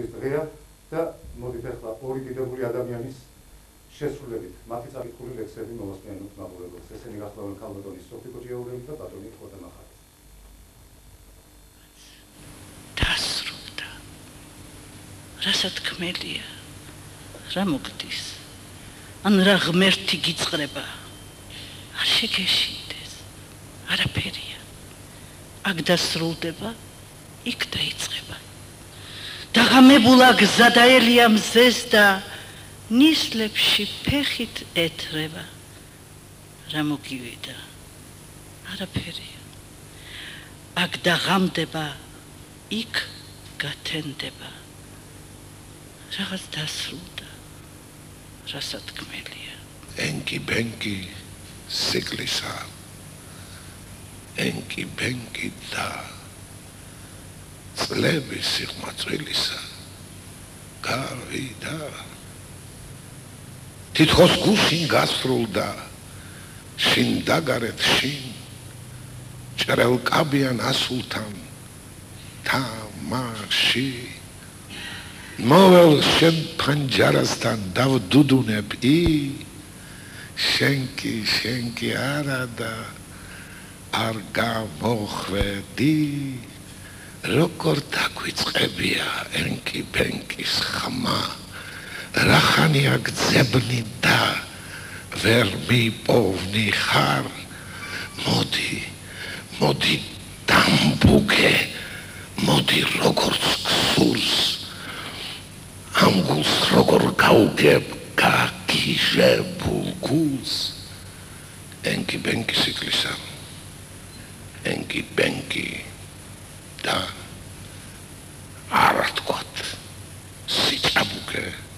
წლის დღეა და მოდით ახლა ორი დიდებული ადამიანის შესრულებით მათი წაკითხული ლექსები მოვასწრებთ მაყურებელს. ესენი გახლავენ ქალბატონი სოფი კოჭიაურელი და ბატონი ხოთა მახარი. დასრულდა. რასაც თქმელია, რა მოგდის? ან რა ღმერთი გიწყრება? არ შეგეშინდეს. არაფერია. აქ დასრულდება, იქ დაიწყება. დაღამებულა გზა დაელია მზეს და ნისლებში ფეხით ეთრება. რა მოგივიდა? არაფერია. აქ დაღამდება, იქ გათენდება. რაღაც დასრულდა. რასაც თქმელია. ენკი ბენკი სიკლისა. ენკი ბენკი და წლების სიღმაწვილისა გავიდა. თითქოს გუშინ გასრულდა შინ დაგარეთ შინ ჭრელკაბიან ასულთან თამაში მოვალ შენ პანჯარასთან დავდუდუნებ შენკი არა და არ გამოხვედი როგორ დაგვიწყებია ენკი ბენკის ხმა რახანია გძებნი და ვერ მიპოვნი ხარ მოდი დამბუგე მოდი როგორც გსურს ამ გულს როგორ გავუგებ გაგიჟებულ გულს ენკი ბენკი სიკლისა ენკი ბენკი და არ თქვათ სიჭაბუკე